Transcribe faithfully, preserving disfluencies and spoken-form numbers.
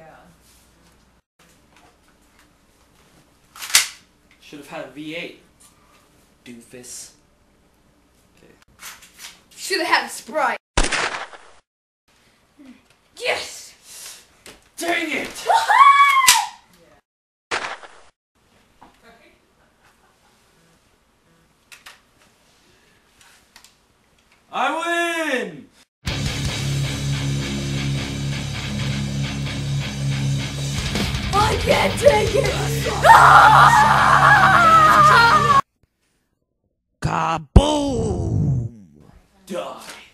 Should have had a V eight. Doofus. Okay. Should have had a Sprite. Yes! Dang it! I win! I can't take it! Kaboom! Die.